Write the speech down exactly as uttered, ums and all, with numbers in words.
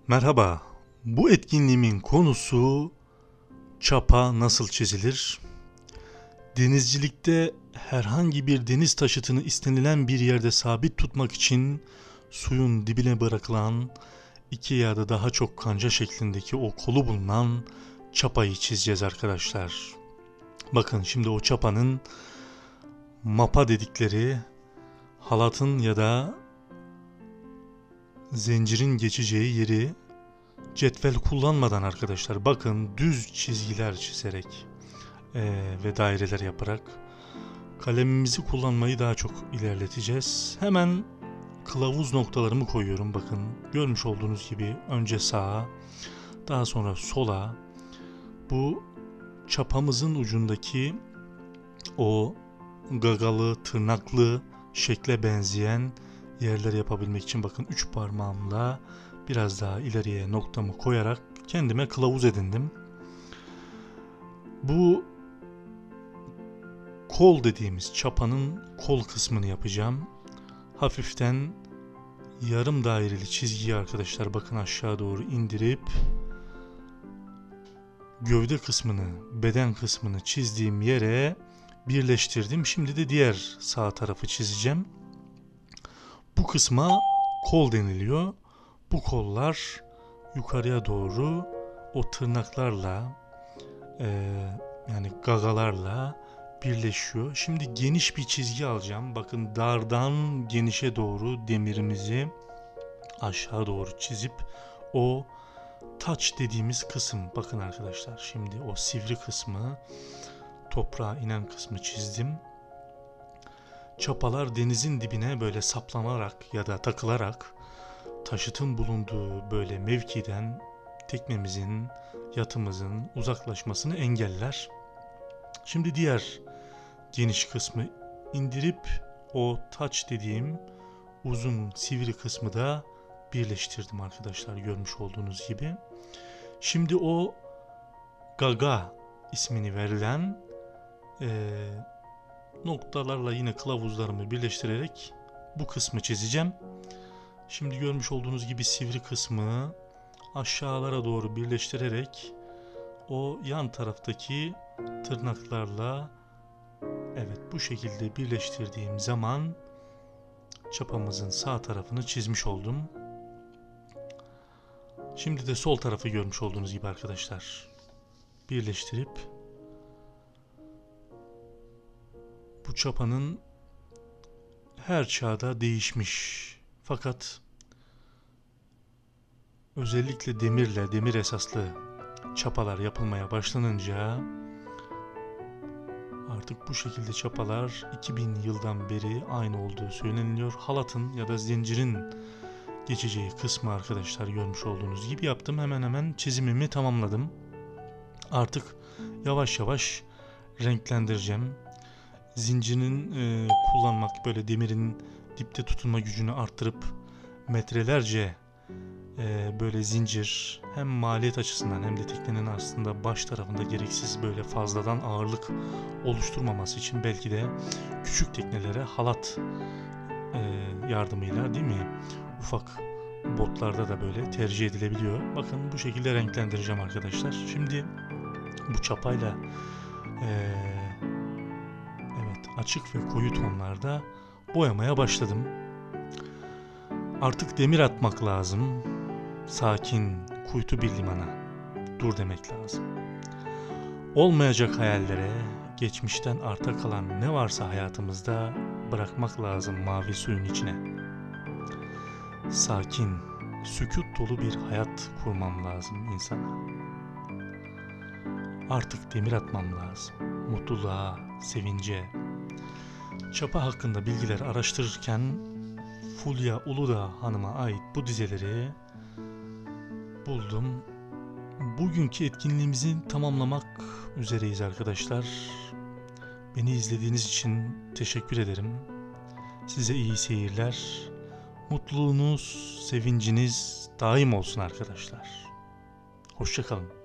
Merhaba, bu etkinliğimin konusu çapa nasıl çizilir? Denizcilikte herhangi bir deniz taşıtını istenilen bir yerde sabit tutmak için suyun dibine bırakılan iki ya da daha çok kanca şeklindeki o kolu bulunan çapayı çizeceğiz arkadaşlar. Bakın şimdi o çapanın mapa dedikleri halatın ya da zincirin geçeceği yeri cetvel kullanmadan arkadaşlar, bakın, düz çizgiler çizerek e, ve daireler yaparak kalemimizi kullanmayı daha çok ilerleteceğiz. Hemen kılavuz noktalarımı koyuyorum. Bakın, görmüş olduğunuz gibi önce sağa, daha sonra sola, bu çapamızın ucundaki o gagalı, tırnaklı şekle benzeyen yerler yapabilmek için bakın üç parmağımla biraz daha ileriye noktamı koyarak kendime kılavuz edindim. Bu kol dediğimiz çapanın kol kısmını yapacağım. Hafiften yarım daireli çizgiyi arkadaşlar bakın aşağı doğru indirip gövde kısmını, beden kısmını çizdiğim yere birleştirdim. Şimdi de diğer sağ tarafı çizeceğim. Bu kısma kol deniliyor. Bu kollar yukarıya doğru o tırnaklarla e, yani gagalarla birleşiyor. Şimdi geniş bir çizgi alacağım. Bakın, dardan genişe doğru demirimizi aşağı doğru çizip o taç dediğimiz kısım, bakın arkadaşlar, şimdi o sivri kısmı, toprağa inen kısmı çizdim. Çapalar denizin dibine böyle saplanarak ya da takılarak taşıtın bulunduğu böyle mevkiden teknemizin, yatımızın uzaklaşmasını engeller. Şimdi diğer geniş kısmı indirip o taç dediğim uzun sivri kısmı da birleştirdim arkadaşlar, görmüş olduğunuz gibi. Şimdi o gaga ismini verilen e, noktalarla yine kılavuzlarımı birleştirerek bu kısmı çizeceğim. Şimdi görmüş olduğunuz gibi sivri kısmı aşağılara doğru birleştirerek o yan taraftaki tırnaklarla, evet, bu şekilde birleştirdiğim zaman çapamızın sağ tarafını çizmiş oldum. Şimdi de sol tarafı görmüş olduğunuz gibi arkadaşlar birleştirip bu çapanın her çağda değişmiş, fakat özellikle demirle, demir esaslı çapalar yapılmaya başlanınca artık bu şekilde çapalar iki bin yıldan beri aynı olduğu söyleniliyor. Halatın ya da zincirin geçeceği kısmı arkadaşlar görmüş olduğunuz gibi yaptım. Hemen hemen çizimimi tamamladım. Artık yavaş yavaş renklendireceğim. Zincirin e, kullanmak, böyle demirin dipte tutunma gücünü arttırıp metrelerce e, böyle zincir hem maliyet açısından hem de teknenin aslında baş tarafında gereksiz böyle fazladan ağırlık oluşturmaması için belki de küçük teknelere halat e, yardımıyla, değil mi, ufak botlarda da böyle tercih edilebiliyor. Bakın, bu şekilde renklendireceğim arkadaşlar. Şimdi bu çapayla e, evet, açık ve koyu tonlarda boyamaya başladım. Artık demir atmak lazım. Sakin, kuytu bir limana dur demek lazım. Olmayacak hayallere, geçmişten arta kalan ne varsa hayatımızda bırakmak lazım mavi suyun içine. Sakin, sükut dolu bir hayat kurmam lazım insana. Artık demir atmam lazım. Mutluluğa, sevince. Çapa hakkında bilgiler araştırırken Fulya Uludağ Hanım'a ait bu dizeleri buldum. Bugünkü etkinliğimizi tamamlamak üzereyiz arkadaşlar. Beni izlediğiniz için teşekkür ederim. Size iyi seyirler. Mutluluğunuz, sevinciniz daim olsun arkadaşlar. Hoşça kalın.